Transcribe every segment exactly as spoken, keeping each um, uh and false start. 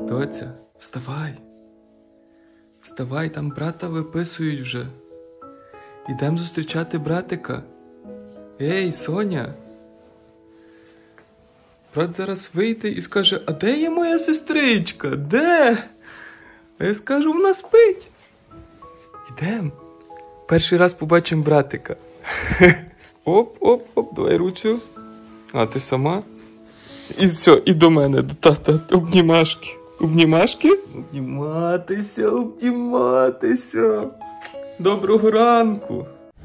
Доця, вставай. Вставай, там брата виписують вже. Ідем зустрічати братика. Ей, Соня. Брат зараз вийде і скаже: а де є моя сестричка? Де? А я скажу: вона спить. Ідем. Перший раз побачимо братика. Оп-оп-оп, давай ручку. А, ти сама? І все, і до мене, до тата. Обнімашки. Обнімашки? Обніматися, обніматися. Доброго ранку.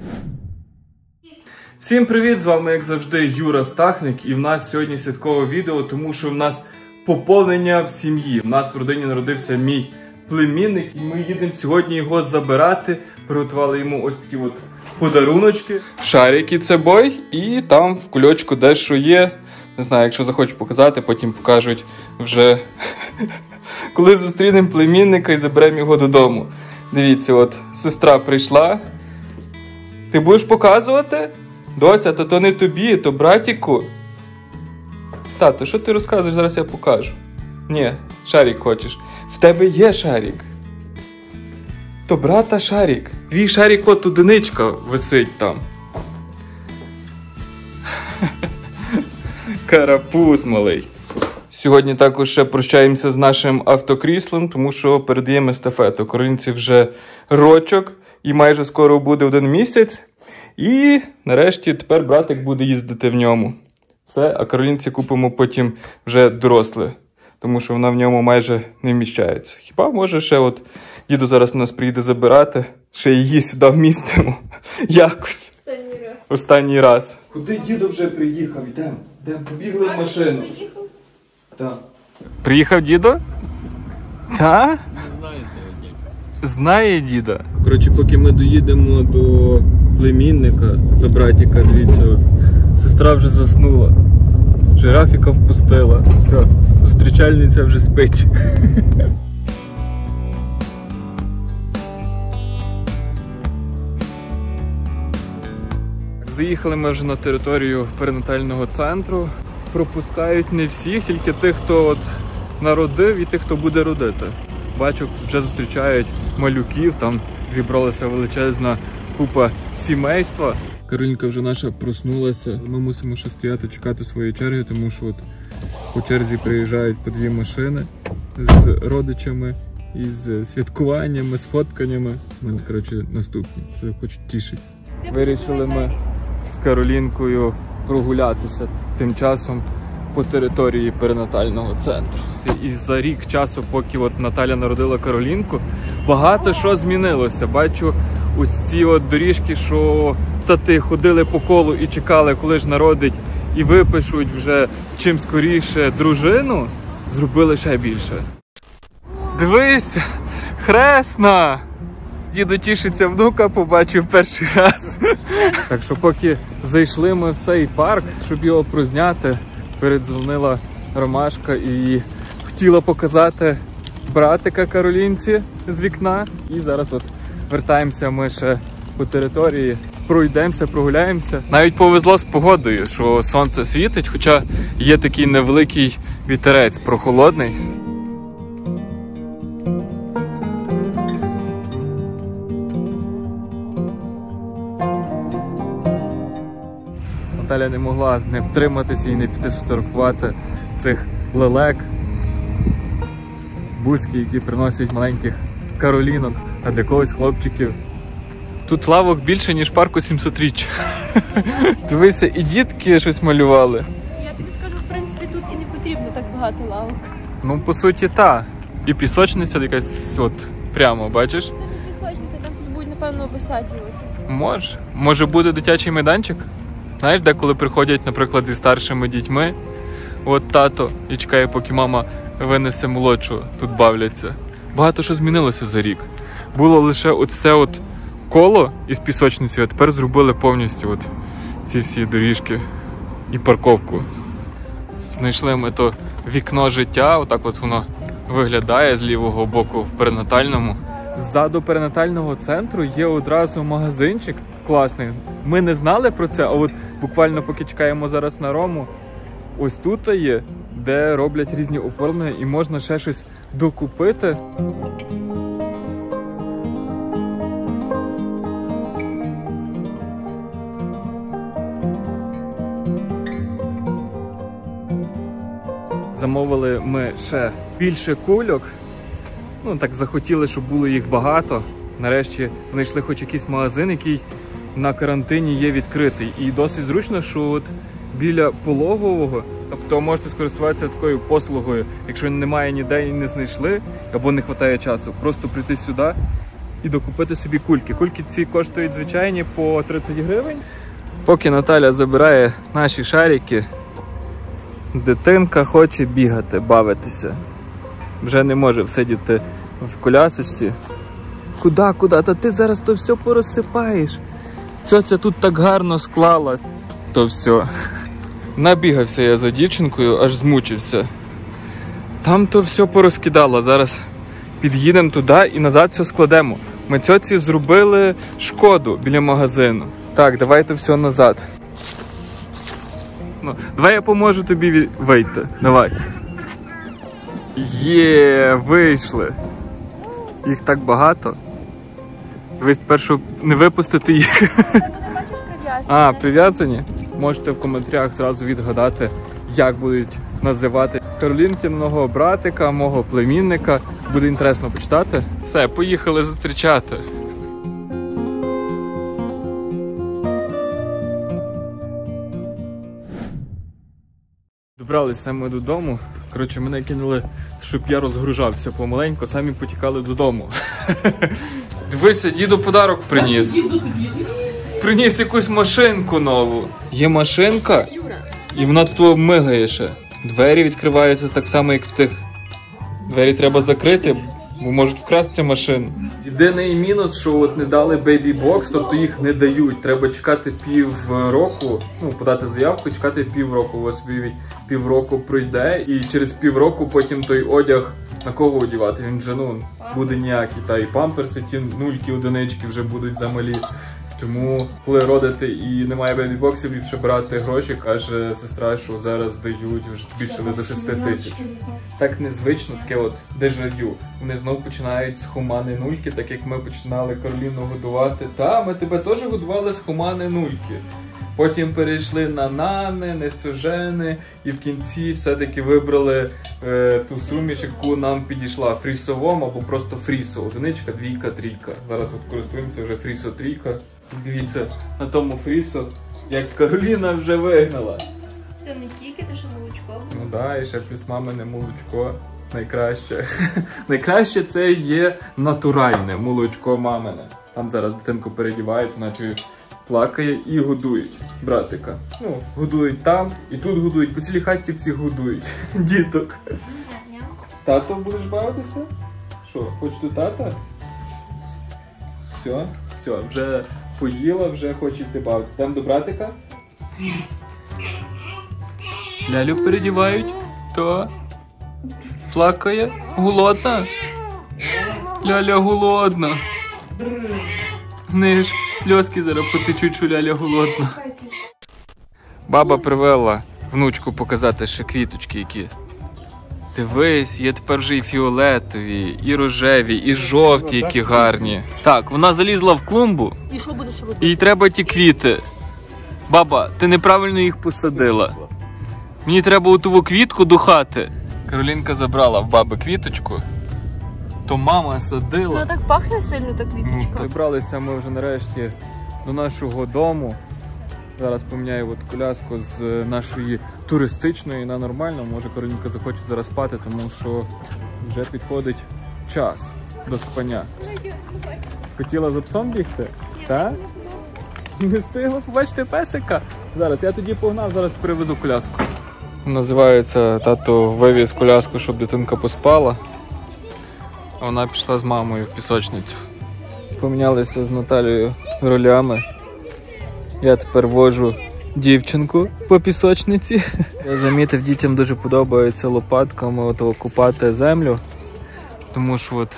Всім привіт, з вами, як завжди, Юра Стахник. І в нас сьогодні святкове відео, тому що в нас поповнення в сім'ї. У нас в родині народився мій племінник, і ми їдемо сьогодні його забирати. Приготували йому ось такі от подаруночки. Шарики це бой, і там в кульочку дещо є. Не знаю, якщо захочу показати, потім покажуть вже, коли зустрінемо племінника і заберемо його додому. Дивіться, от сестра прийшла. Ти будеш показувати? Доця, то то не тобі, то братіку. Тато, що ти розказуєш? Зараз я покажу. Ні, шарик хочеш. В тебе є шарик. То брата шарик. Твій шарик, от одиничка висить там. Карапуз малий. Сьогодні також ще прощаємося з нашим автокріслом, тому що передаємо естафету. Каролінці вже рочок і майже скоро буде один місяць. І нарешті тепер братик буде їздити в ньому. Все, а Каролінці купимо потім вже доросле, тому що вона в ньому майже не вміщається. Хіба може ще от діду зараз нас приїде забирати, ще її сюди вмістимо. Якось. Останній раз. Останній раз. Куди дідо вже приїхав? Йдемо. Йдемо, побігли в машину. Приїхав? Так. Приїхав дідо? Так? Не знаю того діда. Знає діда. Коротше, поки ми доїдемо до племінника, до братіка, дивіться, от, сестра вже заснула. Жирафіка впустила. Все, зустрічальниця вже спить. Заїхали ми вже на територію перинатального центру. Пропускають не всіх, тільки тих, хто от народив, і тих, хто буде родити. Бачу, вже зустрічають малюків, там зібралася величезна купа сімейства. Каролінка вже наша проснулася. Ми мусимо ще стояти, чекати своєї черги, тому що от по черзі приїжджають по дві машини з родичами, із святкуваннями, з фотканнями. Ми, коротше, наступні. Це хочуть тішити. Вирішили ми з Каролінкою прогулятися тим часом по території перинатального центру. І за рік часу, поки от Наталя народила Каролінку, багато що змінилося. Бачу, ось ці от доріжки, що тати ходили по колу і чекали, коли ж народить, і випишуть вже чим скоріше дружину, зробили ще більше. Дивись, хресна! Діду тішиться, внука побачив перший раз. Так що поки зайшли ми в цей парк, щоб його прозняти, передзвонила Ромашка і хотіла показати братика Каролінці з вікна. І зараз от вертаємося ми ще по території, пройдемося, прогуляємося. Навіть повезло з погодою, що сонце світить, хоча є такий невеликий вітерець прохолодний. Наталя не могла не втриматися і не піти сфотографувати цих лелек, бузьки, які приносять маленьких Каролінок, а для когось хлопчиків. Тут лавок більше, ніж парку сімсотріччя. Дивися, і дітки щось малювали. Я тобі скажу, в принципі, тут і не потрібно так багато лавок. Ну, по суті, та. І пісочниця якась от прямо, бачиш? Це не пісочниця, там щось будуть, напевно, висаджувати. Може. Може буде дитячий майданчик? Знаєш, деколи приходять, наприклад, зі старшими дітьми, от тато, і чекає, поки мама винесе молодшу, тут бавляться. Багато що змінилося за рік. Було лише оце от коло із пісочниці, а тепер зробили повністю от ці всі доріжки і парковку. Знайшли ми то вікно життя, отак от воно виглядає з лівого боку в перинатальному. Ззаду перинатального центру є одразу магазинчик класний. Ми не знали про це, а от буквально поки чекаємо зараз на Рому, ось тут є де роблять різні оформлення і можна ще щось докупити. Замовили ми ще більше кульок. Ну, так захотіли, щоб було їх багато. Нарешті знайшли хоч якийсь магазин, який на карантині є відкритий. І досить зручно, що от біля пологового, тобто можете скористуватися такою послугою, якщо немає ніде і не знайшли, або не вистачає часу, просто прийти сюди і докупити собі кульки. Кульки ці коштують звичайні по тридцять гривень. Поки Наталя забирає наші шарики, дитинка хоче бігати, бавитися. Вже не може всидіти в колясочці. Куда, куда? Та ти зараз то все порозсипаєш. Цьоця тут так гарно склала то все. Набігався я за дівчинкою, аж змучився. Там то все порозкидала. Зараз під'їдемо туди і назад все складемо. Ми цьоці зробили шкоду біля магазину. Так, давай то все назад. Ну, давай я поможу тобі вийти. Давай. Є, вийшли. Їх так багато. Дивись, тепер, щоб не випустити їх. А, прив'язані? Можете в коментарях зразу відгадати, як будуть називати Каролінкиного братика, мого племінника. Буде інтересно почитати. Все, поїхали зустрічати. Добралися ми додому. Коротше, мене кинули, щоб я розгружався помаленьку, самі потікали додому. Дивися, діду подарок приніс. Приніс якусь машинку нову. Є машинка, і вона тут мигає ще. Двері відкриваються так само, як в тих. Двері треба закрити, бо можуть вкрасти машину. Єдиний мінус, що от не дали бейбі-бокс, тобто їх не дають. Треба чекати пів року, ну, подати заявку, чекати пів року. Ось собі пів року пройде, і через пів року потім той одяг на кого одягати? Він же, ну, буде ніякий. Та і памперси, ті нульки, одинички вже будуть замалі. Тому, коли родити і немає бейбі-боксів, ліпше брати гроші, каже сестра, що зараз дають, вже збільшили до шести тисяч. Так незвично, таке от дежавю. Вони знову починають з хумани нульки, так як ми починали Кароліну годувати. Та, ми тебе теж годували з хумани нульки. Потім перейшли на нани, нестожени, і в кінці все-таки вибрали е, ту суміш, яку нам підійшла фрісовом або просто фрісо. Одиничка, двійка, трійка. Зараз от користуємося вже фрісо трійка. Дивіться, на тому фрісо, як Кароліна вже вигнала. То не тільки, те, що молочко. Ну так, да, і ще плюс мамине молочко. Найкраще. Найкраще це є натуральне молочко мамине. Там зараз дитинку передівають, наче плакає і годують братика. Ну, годують там і тут годують. По цілій хаті всіх годують. Діток. Тато будеш бавитися? Що, хочеш до тата? Все, все, вже поїла, вже хоче йти бавитися. Йдемо до братика? Лялю передівають. То плакає. Голодна? Ляля голодна. Не ж сльозки зараз потечуть, що Ляля голодна. Баба привела внучку показати ще квіточки які. Дивись, є тепер вже і фіолетові, і рожеві, і жовті, які гарні. Так, вона залізла в клумбу. І що будеш робити? Їй треба ті квіти. Баба, ти неправильно їх посадила. Мені треба оту квітку до хати. Каролінка забрала в баби квіточку. То мама садила. Ну так пахне сильно та квіточка. Ну, вибралися ми вже нарешті до нашого дому. Зараз поміняю от коляску з нашої туристичної на нормальну. Може Каролінка захоче зараз спати, тому що вже підходить час до спання. Хотіла за псом бігти? Так? Не встигла побачити песика? Зараз, я тоді погнав, зараз перевезу коляску. Називається, тато вивіз коляску, щоб дитинка поспала. А вона пішла з мамою в пісочницю. Помінялися з Наталією ролями. Я тепер вожу дівчинку по пісочниці. Я замітив, дітям дуже подобається лопатками от купати землю. Тому що от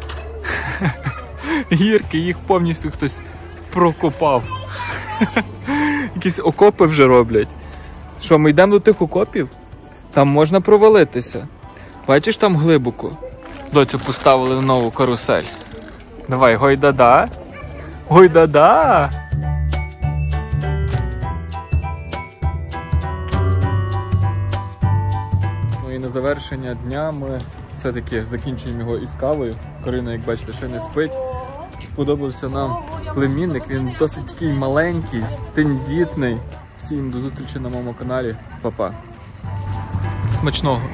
гірки, їх повністю хтось прокопав. Якісь окопи вже роблять. Що, ми йдемо до тих окопів? Там можна провалитися. Бачиш, там глибоко. Доцю поставили нову карусель. Давай, гойда-да. Гойда-да. Ну і на завершення дня ми все-таки закінчуємо його із кавою. Карина, як бачите, ще не спить. Сподобався нам племінник, він досить такий маленький, тендітний. Всім до зустрічі на моєму каналі. Па-па. Смачного!